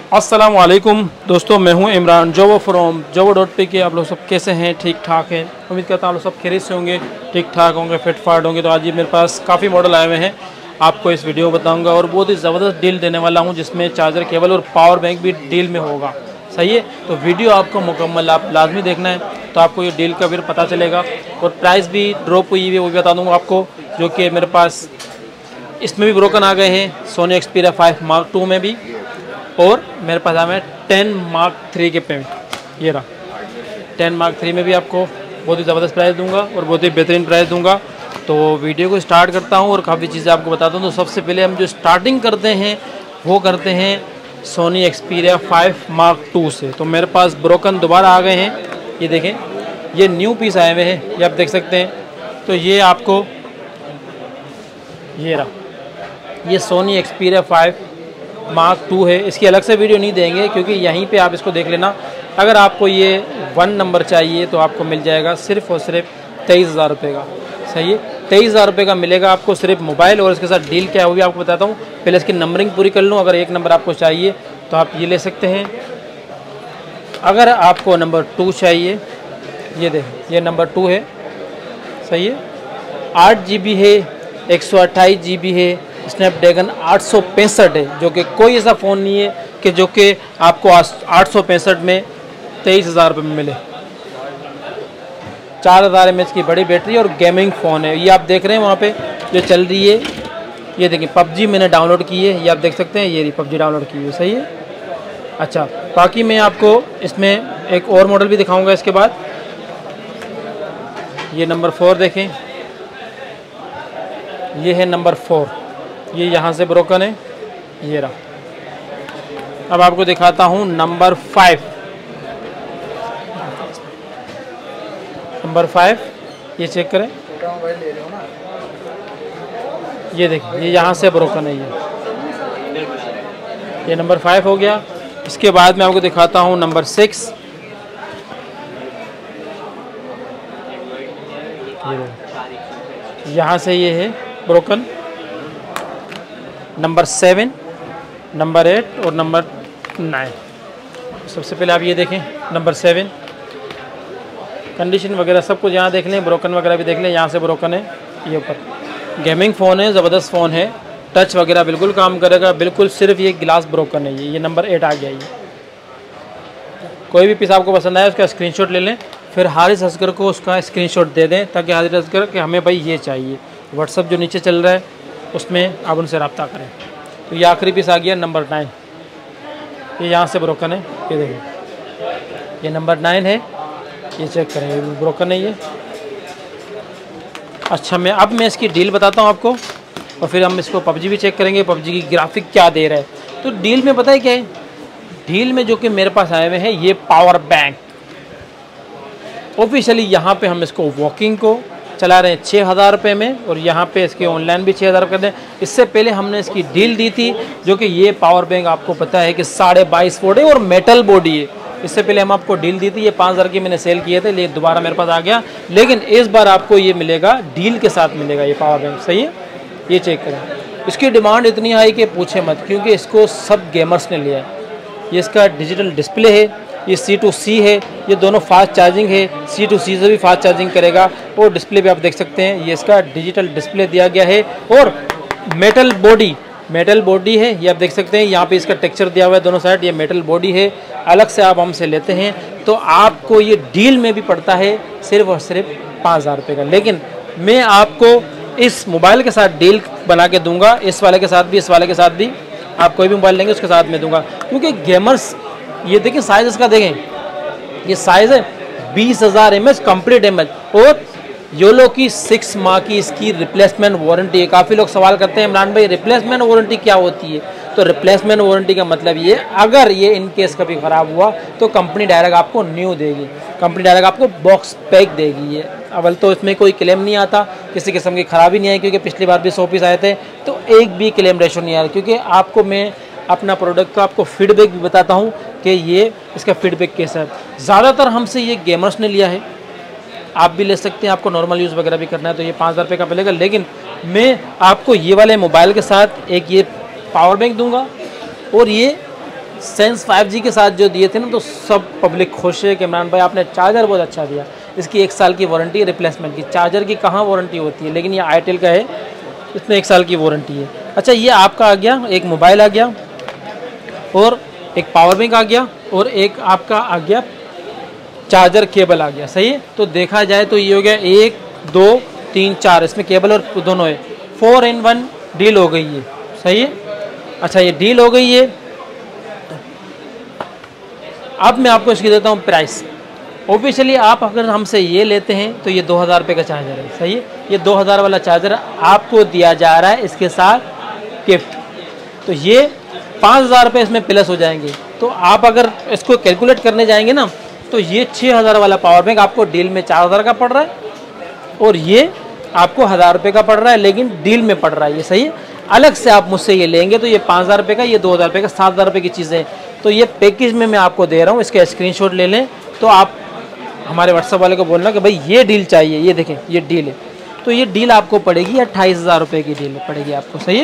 अस्सलाम वालेकुम दोस्तों, मैं हूं इमरान जोवो फ्रॉम jovo.pk। आप लोग सब कैसे हैं? ठीक ठाक हैं। उम्मीद करता हूं आप लोग सब खैरियत से होंगे, ठीक ठाक होंगे, फिट फाट होंगे। तो आज ये मेरे पास काफ़ी मॉडल आए हुए हैं, आपको इस वीडियो में बताऊंगा और बहुत ही ज़बरदस्त डील देने वाला हूं, जिसमें चार्जर केबल और पावर बैंक भी डील में होगा। सही है, तो वीडियो आपको मुकम्मल आप लाजमी देखना है, तो आपको ये डील का फिर पता चलेगा। और प्राइस भी ड्रॉप हुई है वो भी बता दूँगा आपको, जो कि मेरे पास इसमें भी ब्रोकन आ गए हैं, सोनी एक्सपीरिया 5 Mark II में भी, और मेरे पास आया है 10 Mark III के पेमेंट। ये रहा 10 Mark III में भी आपको बहुत ही ज़बरदस्त प्राइस दूंगा और बहुत ही बेहतरीन प्राइस दूंगा। तो वीडियो को स्टार्ट करता हूं और काफ़ी चीज़ें आपको बताता हूं। तो सबसे पहले हम जो स्टार्टिंग करते हैं वो करते हैं सोनी एक्सपीरिया 5 Mark II से। तो मेरे पास ब्रोकन दोबारा आ गए हैं, ये देखें, ये न्यू पीस आए हुए हैं, ये आप देख सकते हैं। तो ये आपको ये रहा, ये सोनी एक्सपीरिया 5 Mark II है। इसकी अलग से वीडियो नहीं देंगे क्योंकि यहीं पे आप इसको देख लेना। अगर आपको ये 1 नंबर चाहिए तो आपको मिल जाएगा सिर्फ़ और सिर्फ 23,000 रुपये का। सही है, 23,000 रुपये का मिलेगा आपको सिर्फ मोबाइल। और इसके साथ डील क्या है वो भी आपको बताता हूँ। पहले इसकी नंबरिंग पूरी कर लूँ। अगर 1 नंबर आपको चाहिए तो आप ये ले सकते हैं। अगर आपको नंबर 2 चाहिए, ये देखें, ये नंबर 2 है। सही है, 8 GB है, 128 GB है, स्नैपड्रैगन 865 है, जो कि कोई ऐसा फ़ोन नहीं है कि जो कि आपको 865 में 23,000 रुपये में मिले। 4000 mAh की बड़ी बैटरी और गेमिंग फ़ोन है। ये आप देख रहे हैं वहाँ पे जो चल रही है, ये देखिए PUBG मैंने डाउनलोड की है, ये आप देख सकते हैं, ये रही PUBG डाउनलोड की है। सही है, अच्छा, बाकी मैं आपको इसमें एक और मॉडल भी दिखाऊँगा इसके बाद। ये नंबर 4 देखें, ये है नंबर 4, ये यहाँ से ब्रोकन है, ये रहा। अब आपको दिखाता हूँ नंबर 5। नंबर 5 ये चेक करें, ये देखिए, ये यहाँ से ब्रोकन है, ये नंबर 5 हो गया। इसके बाद मैं आपको दिखाता हूँ नंबर 6। यहाँ से ये है ब्रोकन। नंबर 7, नंबर 8 और नंबर 9। सबसे पहले आप ये देखें, नंबर 7 कंडीशन वगैरह सब कुछ यहाँ देख लें, ब्रोकन वगैरह भी देख लें। यहाँ से ब्रोकन है, ये ऊपर गेमिंग फ़ोन है, ज़बरदस्त फ़ोन है, टच वगैरह बिल्कुल काम करेगा, बिल्कुल सिर्फ ये ग्लास ब्रोकन है। ये नंबर 8 आ गया। ये कोई भी पीस आपको पसंद आया उसका स्क्रीनशॉट ले लें, फिर हारिस असगर को उसका स्क्रीनशॉट दे दें, ताकि हारिस असगर कि हमें भाई ये चाहिए। व्हाट्सअप जो नीचे चल रहा है उसमें आप उनसे रब्ता करें। तो ये आखिरी पीस आ गया नंबर 9, ये यहाँ से ब्रोकन है, ये देखिए, ये नंबर 9 है, ये चेक करें, ये ब्रोकन है ये। अच्छा, मैं इसकी डील बताता हूँ आपको, और फिर हम इसको PUBG भी चेक करेंगे, PUBG की ग्राफिक क्या दे रहा है। तो डील में पता है क्या है, डील में जो कि मेरे पास आए हुए हैं ये पावर बैंक ऑफिशियली। यहाँ पे हम इसको वॉकिंग को चला रहे हैं 6,000 रुपये में, और यहाँ पे इसके ऑनलाइन भी 6,000 रुपये दें। इससे पहले हमने इसकी डील दी थी, जो कि ये पावर बैंक आपको पता है कि 22.5 वोट है और मेटल बॉडी है। इससे पहले हम आपको डील दी थी, ये 5,000 की मैंने सेल किए थे, लेकिन दोबारा मेरे पास आ गया। लेकिन इस बार आपको ये मिलेगा, डील के साथ मिलेगा ये पावर बैंक। सही है, ये चेक करें। इसकी डिमांड इतनी हाई कि पूछे मत, क्योंकि इसको सब गेमर्स ने लिया है। ये इसका डिजिटल डिस्प्ले है, ये C2C है, ये दोनों फास्ट चार्जिंग है, C2C से भी फास्ट चार्जिंग करेगा। और डिस्प्ले भी आप देख सकते हैं, ये इसका डिजिटल डिस्प्ले दिया गया है। और मेटल बॉडी है, ये आप देख सकते हैं, यहाँ पे इसका टेक्सचर दिया हुआ है दोनों साइड, ये मेटल बॉडी है। अलग से आप हमसे लेते हैं तो आपको ये डील में भी पड़ता है सिर्फ और सिर्फ 5,000 रुपये का। लेकिन मैं आपको इस मोबाइल के साथ डील बना के दूंगा, इस वाले के साथ भी, इस वाले के साथ भी। आप कोई भी मोबाइल लेंगे उसके साथ में दूंगा, क्योंकि गेमर्स, ये देखिए साइज़ इसका देखें, ये साइज़ है 20,000 mAh कंप्लीट mAh। और योलो की 6 माह की इसकी रिप्लेसमेंट वारंटी है। काफ़ी लोग सवाल करते हैं, इमरान भाई रिप्लेसमेंट वारंटी क्या होती है? तो रिप्लेसमेंट वारंटी का मतलब ये, अगर ये इन केस कभी ख़राब हुआ तो कंपनी डायरेक्ट आपको न्यू देगी, कंपनी डायरेक्ट आपको बॉक्स पैक देगी। ये अव्वल तो इसमें कोई क्लेम नहीं आता, किसी किस्म की ख़राबी नहीं आई, क्योंकि पिछली बार भी 100 पीस आए थे तो एक भी क्लेम रेशो नहीं आ रहा। क्योंकि आपको मैं अपना प्रोडक्ट का आपको फीडबैक भी बताता हूँ कि ये इसका फीडबैक कैसा है। ज़्यादातर हमसे ये गेमर्स ने लिया है, आप भी ले सकते हैं। आपको नॉर्मल यूज़ वगैरह भी करना है तो ये 5,000 रुपये का मिलेगा। लेकिन मैं आपको ये वाले मोबाइल के साथ एक ये पावर बैंक दूंगा और ये सेंस 5G के साथ जो दिए थे ना, तो सब पब्लिक खुश है कि इमरान भाई आपने चार्जर बहुत अच्छा दिया। इसकी 1 साल की वारंटी है रिप्लेसमेंट की। चार्जर की कहाँ वारंटी होती है, लेकिन ये आईटेल का है, इसमें 1 साल की वारंटी है। अच्छा, ये आपका आ गया, एक मोबाइल आ गया और एक पावर बैंक आ गया और एक आपका आ गया चार्जर केबल आ गया। सही है, तो देखा जाए तो ये हो गया 1 2 3 4, इसमें केबल और दोनों है। 4 in 1 डील हो गई है। सही है। अच्छा, ये डील हो गई है। अब मैं आपको इसकी देता हूँ प्राइस। ऑफिशियली आप अगर हमसे ये लेते हैं तो ये 2000 रुपये का चार्जर है। सही है, ये 2000 वाला चार्जर आपको दिया जा रहा है इसके साथ गिफ्ट। तो ये 5000 रुपये इसमें प्लस हो जाएंगे। तो आप अगर इसको कैलकुलेट करने जाएंगे ना, तो ये 6000 वाला पावर बैंक आपको डील में 4000 का पड़ रहा है और ये आपको 1000 रुपये का पड़ रहा है, लेकिन डील में पड़ रहा है ये। सही है, अलग से आप मुझसे ये लेंगे तो ये 5000 रुपये का, ये 2000 रुपये का, 7000 रुपये की चीज़ें। तो ये पैकेज में मैं आपको दे रहा हूँ, इसका स्क्रीनशॉट ले लें। तो आप हमारे व्हाट्सएप वाले को बोलना कि भाई ये डील चाहिए, ये देखें ये डील है। तो ये डील आपको पड़ेगी 28000 रुपये की डील पड़ेगी आपको। सही है।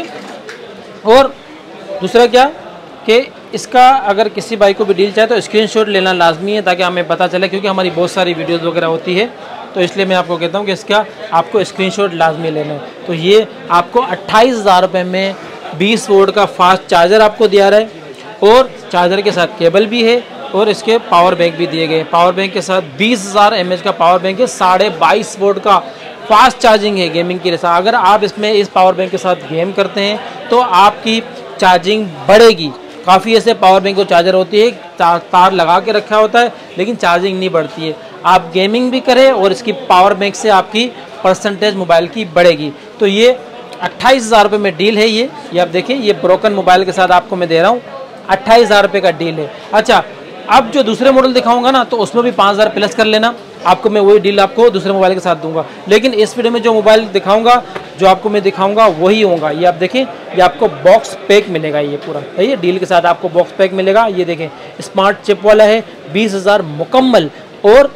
और दूसरा क्या कि इसका अगर किसी भाई को भी डील चाहे तो स्क्रीनशॉट लेना लाजमी है, ताकि हमें पता चले, क्योंकि हमारी बहुत सारी वीडियोस वगैरह होती है। तो इसलिए मैं आपको कहता हूँ कि इसका आपको स्क्रीनशॉट लाजमी लेना है। तो ये आपको 28000 रुपये में 20 वोल्ट का फास्ट चार्जर आपको दिया रहा है और चार्जर के साथ केबल भी है और इसके पावर बैंक भी दिए गए। पावर बैंक के साथ 20000 mAh का पावर बैंक है, 22.5 वोल्ट का फास्ट चार्जिंग है गेमिंग के लिए। अगर आप इसमें इस पावर बैंक के साथ गेम करते हैं तो आपकी चार्जिंग बढ़ेगी। काफ़ी ऐसे पावर बैंक को चार्जर होती है, तार लगा के रखा होता है लेकिन चार्जिंग नहीं बढ़ती है। आप गेमिंग भी करें और इसकी पावर बैंक से आपकी परसेंटेज मोबाइल की बढ़ेगी। तो ये 28000 रुपये में डील है। ये आप देखिए, ये ब्रोकन मोबाइल के साथ आपको मैं दे रहा हूँ, 28000 रुपये का डील है। अच्छा, अब जो दूसरे मॉडल दिखाऊंगा ना, तो उसमें भी 5000 प्लस कर लेना, आपको मैं वही डील आपको दूसरे मोबाइल के साथ दूंगा। लेकिन इस वीडियो में जो मोबाइल दिखाऊंगा, जो आपको मैं दिखाऊंगा वही होगा। ये आप देखें, ये आपको बॉक्स पैक मिलेगा ये पूरा। सही है, डील के साथ आपको बॉक्स पैक मिलेगा। ये देखें, स्मार्ट चिप वाला है, 20000 मुकम्मल और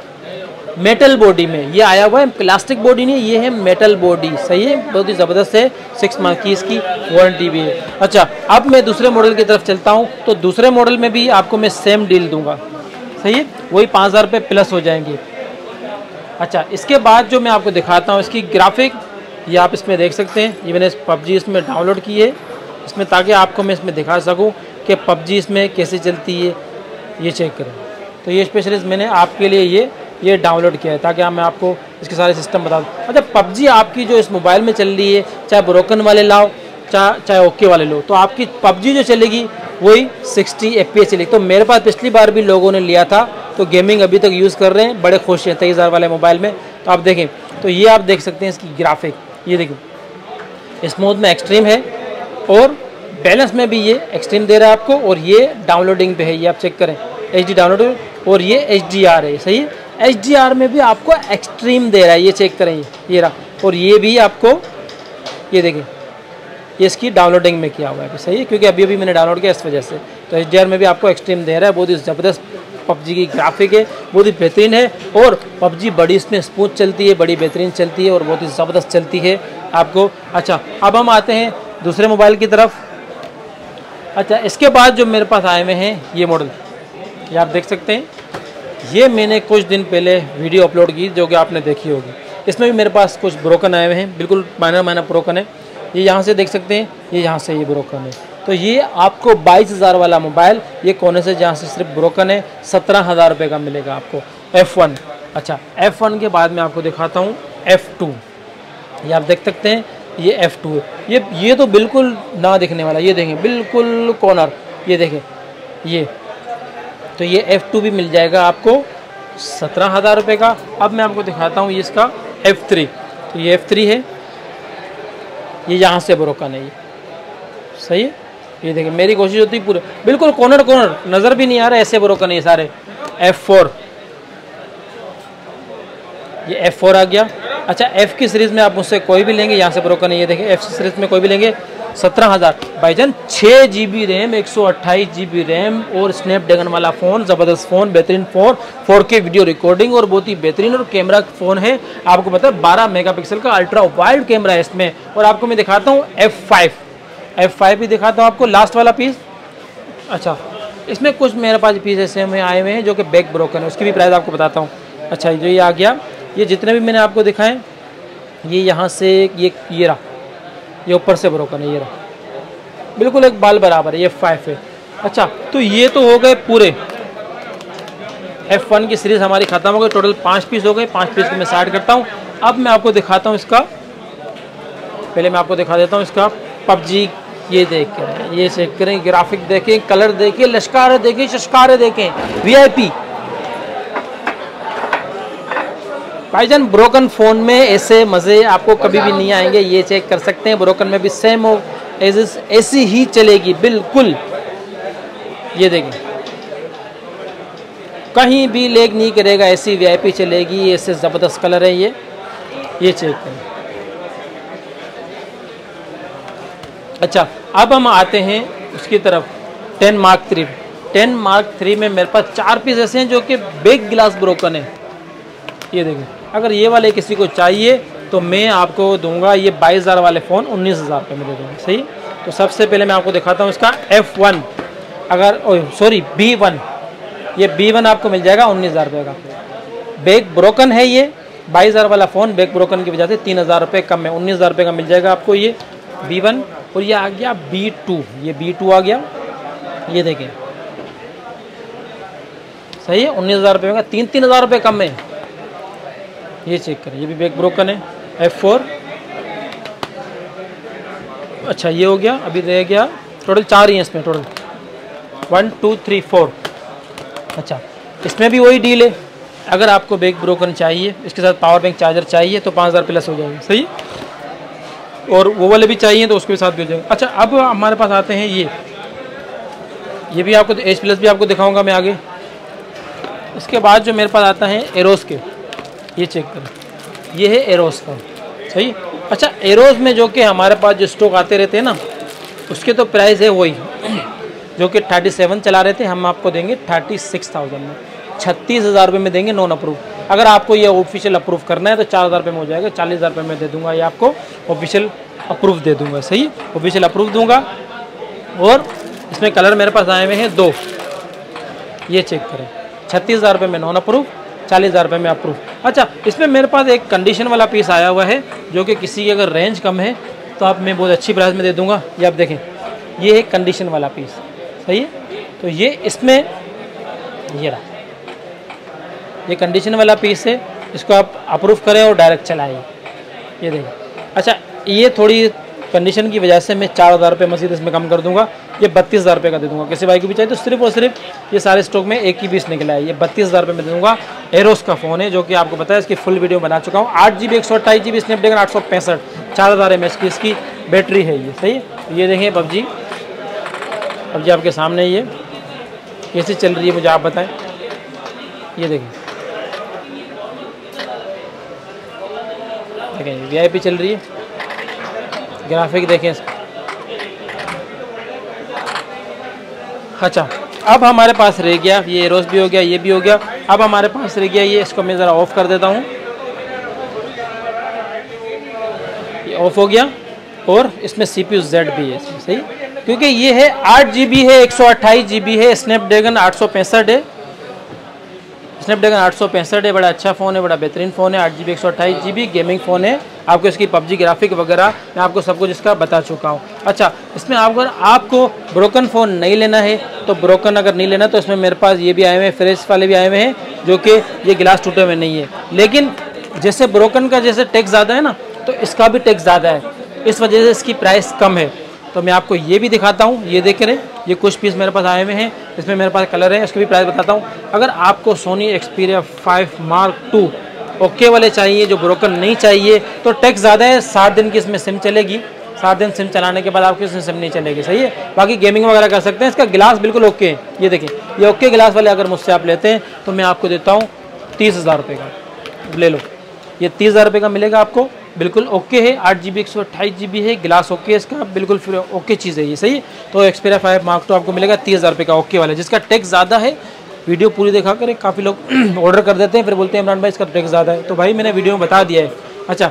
मेटल बॉडी में ये आया हुआ है, प्लास्टिक बॉडी नहीं, ये है मेटल बॉडी। सही है, बहुत ही ज़बरदस्त है, 6 मंथ की इसकी वारंटी भी है। अच्छा, अब मैं दूसरे मॉडल की तरफ चलता हूँ। तो दूसरे मॉडल में भी आपको मैं सेम डील दूंगा। सही है, वही 5000 रुपये प्लस हो जाएंगे। अच्छा, इसके बाद जो मैं आपको दिखाता हूँ इसकी ग्राफिक, ये आप इसमें देख सकते हैं। ये मैंने PUBG इसमें डाउनलोड की है इसमें, ताकि आपको मैं इसमें दिखा सकूँ कि PUBG इसमें कैसे चलती है। ये चेक करें, तो ये स्पेशलिस्ट मैंने आपके लिए ये डाउनलोड किया है, ताकि मैं आपको इसके सारे सिस्टम बता दूँ। अच्छा, PUBG आपकी जो इस मोबाइल में चल रही है, चाहे ब्रोकन वाले लाओ चाहे ओके वाले लो, तो आपकी PUBG जो चलेगी वही 60 FPS चलेगी। तो मेरे पास पिछली बार भी लोगों ने लिया था, तो गेमिंग अभी तक यूज़ कर रहे हैं, बड़े खुश हैं 23000 वाले मोबाइल में। तो आप देखें, तो ये आप देख सकते हैं इसकी ग्राफिक, ये देखिए स्मूथ में एक्सट्रीम है और बैलेंस में भी ये एक्सट्रीम दे रहा है आपको, और ये डाउनलोडिंग पे है, ये आप चेक करें HD डाउनलोड, और ये HDR है। सही है, HDR में भी आपको एक्सट्रीम दे रहा है, ये चेक करें, ये रहा। और ये भी आपको, ये देखें, ये इसकी डाउनलोडिंग में किया हुआ है। सही है, क्योंकि अभी मैंने डाउनलोड किया इस वजह से। तो HDR में भी आपको एक्सट्रीम दे रहा है। बहुत ही ज़बरदस्त PUBG की ग्राफिक है, बहुत ही बेहतरीन है, और PUBG बड़ी इसमें स्मूथ चलती है, बड़ी बेहतरीन चलती है और बहुत ही ज़बरदस्त चलती है आपको। अच्छा, अब हम आते हैं दूसरे मोबाइल की तरफ। अच्छा, इसके बाद जो मेरे पास आए हुए हैं ये मॉडल, ये आप देख सकते हैं, ये मैंने कुछ दिन पहले वीडियो अपलोड की जो कि आपने देखी होगी। इसमें भी मेरे पास कुछ ब्रोकन आए हुए हैं, बिल्कुल माइनर ब्रोकन है। ये यहाँ से देख सकते हैं, ये यहाँ से ये ब्रोकन है। तो ये आपको 22000 वाला मोबाइल, ये कोने से जहाँ से सिर्फ ब्रोकन है, 17000 रुपये का मिलेगा आपको F1। अच्छा, F1 के बाद मैं आपको दिखाता हूँ F2। ये आप देख सकते हैं, ये F2 है। ये तो बिल्कुल ना दिखने वाला, ये देखें बिल्कुल कॉर्नर, ये देखें ये। तो ये F2 भी मिल जाएगा आपको 17000 रुपये का। अब मैं आपको दिखाता हूँ ये इसका F3। तो ये F3 है, ये यहाँ से ब्रोकन है ये। सही है, ये देखिए, मेरी कोशिश होती है पूरे बिल्कुल कॉर्नर नज़र भी नहीं आ रहा, ऐसे ब्रोकन है ये सारे। F4, ये F4 आ गया। अच्छा, F की सीरीज़ में आप मुझसे कोई भी लेंगे, यहाँ से ब्रोकन है, ये देखिए F सीरीज़ में कोई भी लेंगे 17000। भाईजान 6 GB रैम, 128 GB रैम और स्नैपड्रैगन वाला फ़ोन, ज़बरदस्त फ़ोन, बेहतरीन फ़ोन, 4K वीडियो रिकॉर्डिंग और बहुत ही बेहतरीन और कैमरा फ़ोन है। आपको पता है 12 मेगापिक्सल का अल्ट्रा वाइड कैमरा है इसमें। और आपको मैं दिखाता हूँ F5 भी दिखाता हूँ आपको, लास्ट वाला पीस। अच्छा, इसमें कुछ मेरे पास पीस ऐसे में आए हुए हैं जो कि बैक ब्रोकन है, उसकी भी प्राइस आपको बताता हूँ। अच्छा जो ये आ गया, ये जितने भी मैंने आपको दिखाएं, ये यहाँ से ये रहा, ये ऊपर से ब्रोकन है, ये रहा बिल्कुल एक बाल बराबर है, ये 5 है। अच्छा तो ये तो हो गए पूरे F1 की सीरीज़ हमारी ख़त्म हो गई, टोटल 5 पीस हो गए। 5 पीस को मैं स्टार्ट करता हूँ। अब मैं आपको दिखाता हूँ इसका, पहले मैं आपको दिखा देता हूँ इसका PUBG। ये देख कर, ये चेक करें, ग्राफिक देखें, कलर देखें, लश्कारे देखें, शशकारे देखें, VIP भाईजान। ब्रोकन फ़ोन में ऐसे मज़े आपको कभी भी नहीं आएंगे, ये चेक कर सकते हैं। ब्रोकन में भी सेम हो ऐसी ही चलेगी बिल्कुल। ये देखें, कहीं भी लेग नहीं करेगा, ऐसी VIP चलेगी। ऐसे ज़बरदस्त कलर है ये चेक करें। अच्छा अब हम आते हैं उसकी तरफ 10 Mark III। 10 Mark III में मेरे पास 4 पीस ऐसे हैं जो कि बैक ग्लास ब्रोकन है। ये देखें, अगर ये वाले किसी को चाहिए तो मैं आपको दूंगा ये 22,000 वाले फ़ोन 19,000 रुपये में दे दूँगा। सही, तो सबसे पहले मैं आपको दिखाता हूँ इसका F1, अगर B1, ये B1 आपको मिल जाएगा 19,000 रुपये का। बैक ब्रोकन है ये 22,000 वाला फ़ोन, बैक ब्रोकन की वजह से 3,000 रुपये कम है, 19,000 रुपये का मिल जाएगा आपको ये B1। और ये आ गया B2, ये B2 आ गया, ये देखें सही है, 19,000 रुपये का 3,000 रुपये कम है। ये चेक करें, ये भी बैक ब्रोकन है F4। अच्छा ये हो गया, अभी रह गया टोटल 4 ही हैं इसमें, टोटल 1 2 3 4। अच्छा इसमें भी वही डील है, अगर आपको बैक ब्रोकन चाहिए, इसके साथ पावर बैंक चार्जर चाहिए तो 5,000 प्लस हो जाएगा। सही, और वो वाले भी चाहिए तो उसके साथ भी हो जाएगा। अच्छा अब हमारे पास आते हैं ये भी आपको H+ भी आपको दिखाऊंगा मैं आगे। इसके बाद जो मेरे पास आता है एरोस के, ये चेक करें, ये है एरोस का। सही, अच्छा एरोस में जो कि हमारे पास जो स्टॉक आते रहते हैं ना, उसके तो प्राइस है वही जो कि 37 चला रहे थे, हम आपको देंगे 36,000 में, 36,000 रुपये में देंगे नॉन अप्रूव। अगर आपको ये ऑफिशियल अप्रूव करना है तो 4,000 रुपये में हो जाएगा, 40,000 रुपये में दे दूंगा, ये आपको ऑफिशियल अप्रूव दे दूंगा। सही, ऑफिशियल अप्रूव दूंगा। और इसमें कलर मेरे पास आए हुए हैं 2, ये चेक करें, 36,000 रुपये में नॉन अप्रूव, 40,000 रुपये में अप्रूव। अच्छा इसमें मेरे पास एक कंडीशन वाला पीस आया हुआ है जो कि किसी की अगर रेंज कम है तो आप मैं बहुत अच्छी प्राइस में दे दूंगा। ये आप देखें, ये है कंडीशन वाला पीस। सही है, तो ये इसमें ये रहा, ये कंडीशन वाला पीस है, इसको आप अप्रूव करें और डायरेक्ट चलाएं। ये देखें, अच्छा ये थोड़ी कंडीशन की वजह से मैं 4,000 रुपये मज़ीद इसमें कम कर दूंगा, ये 32,000 रुपये का दे दूंगा। किसी भाई को भी चाहिए तो सिर्फ और सिर्फ ये सारे स्टॉक में एक ही पीस निकला है, ये 32,000 रुपये में दे दूंगा। एरोस का फ़ोन है जो कि आपको पता है, इसकी फुल वीडियो बना चुका हूँ। 8GB 128 GB स्नैपड्रैगन 865, 4000 mAh की इसकी बैटरी है ये। सही है, ये देखें PUBG आपके सामने, ये कैसे चल रही है मुझे आप बताएं। ये देखें VIP चल रही है, ग्राफिक देखें इसका। अच्छा अब हमारे पास रह गया ये एरोस भी हो गया, ये भी हो गया। अब हमारे पास रह गया ये, इसको मैं ज़रा ऑफ कर देता हूँ, ये ऑफ हो गया। और इसमें CPU Z भी है इसमें। सही, क्योंकि ये है 8GB है, 128 GB है, स्नैपड्रैगन 865 है, स्नैपड्रैगन 865 है, बड़ा अच्छा फ़ोन है, बड़ा बेहतरीन फ़ोन है। 8GB 128 GB गेमिंग फ़ोन है। आपको इसकी PUBG ग्राफिक वगैरह मैं आपको सब कुछ इसका बता चुका हूँ। अच्छा इसमें अगर आपको ब्रोकन फ़ोन नहीं लेना है तो ब्रोकन अगर नहीं लेना तो इसमें मेरे पास ये भी आए हुए हैं, फ्रेश वाले भी आए हुए हैं जो कि ये गिलास टूटे हुए नहीं है। लेकिन जैसे ब्रोकन का जैसे टैक्स ज़्यादा है ना, तो इसका भी टैक्स ज़्यादा है, इस वजह से इसकी प्राइस कम है। तो मैं आपको ये भी दिखाता हूँ, ये देख रहे हैं, ये कुछ पीस मेरे पास आए हुए हैं, इसमें मेरे पास कलर है, इसकी भी प्राइस बताता हूँ। अगर आपको Sony Xperia 5 Mark II okay वाले चाहिए, जो ब्रोकन नहीं चाहिए, तो टैक्स ज़्यादा है। 60 दिन की इसमें सिम चलेगी, 60 दिन सिम चलाने के बाद आपकी इसमें सिम नहीं चलेगी। सही है, बाकी गेमिंग वगैरह कर सकते हैं। इसका गिलास बिल्कुल ओके है, ये देखें, ये ओके गिलास वाले अगर मुझसे आप लेते हैं तो मैं आपको देता हूँ 30,000 रुपये का, ले लो, ये 30,000 रुपये का मिलेगा आपको, बिल्कुल ओके है। 8GB 128 GB है, गिलास ओके है इसका, बिल्कुल फिर ओके चीज़ है ये। सही है, तो एक्सपीरिया 5 Mark II आपको मिलेगा 30,000 रुपये का ओके वाला, जिसका टैक्स ज़्यादा है। वीडियो पूरी देखा करें, काफ़ी लोग ऑर्डर कर देते हैं फिर बोलते हैं इमरान भाई इसका टैक्स ज़्यादा है, तो भाई मैंने वीडियो में बता दिया है। अच्छा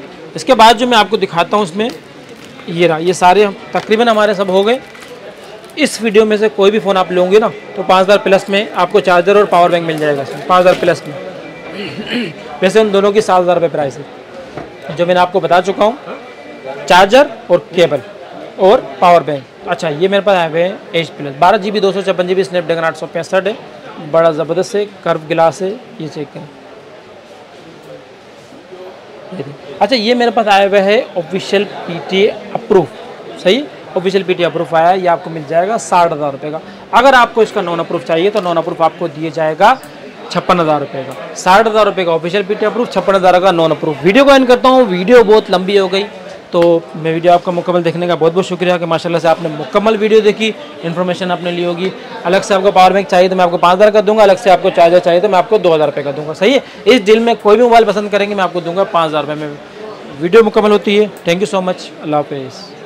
इसके बाद जो मैं आपको दिखाता हूँ इसमें ये रहा, ये सारे तकरीबन हमारे सब हो गए। इस वीडियो में से कोई भी फ़ोन आप लोगे ना तो 5000 प्लस में आपको चार्जर और पावर बैंक मिल जाएगा, 5000 प्लस में। वैसे उन दोनों की 7000 रुपये प्राइस है, जो मैंने आपको बता चुका हूँ, चार्जर और केबल और पावर बैंक। अच्छा, ये मेरे पास आए हुए हैं H plus 12GB 256GB Snapdragon 865 है, बड़ा ज़बरदस्त है, कर्व गिलास है, ये चेक करें। अच्छा, ये मेरे पास आया हुआ है ऑफिशियल PTA अप्रूव, सही, ऑफिशियल PTA अप्रूव आया है, ये आपको मिल जाएगा 60,000 रुपये का। अगर आपको इसका नॉन अप्रूव चाहिए तो नॉन अप्रूव आपको दिए जाएगा 56,000 रुपये का। 60,000 रुपये का ऑफिशियल PTA अप्रूव, 56,000 का नॉन अप्रूव। वीडियो को एंड करता हूँ, वीडियो बहुत लंबी हो गई, तो मैं वीडियो आपका मुकम्मल देखने का बहुत बहुत शुक्रिया कि माशाल्लाह से आपने मुकम्मल वीडियो देखी, इन्फॉर्मेशन आपने ली होगी। अलग से आपको पावर बैंक चाहिए तो मैं आपको 5000 का दूंगा, अलग से आपको चार्जर चाहिए तो मैं आपको 2000 रुपये का दूंगा, सही है। इस डील में कोई भी मोबाइल पसंद करेंगे मैं आपको दूंगा 5000 रुपये में। वीडियो मुकम्मल होती है। थैंक यू सो मच, अल्लाह हाफिज़।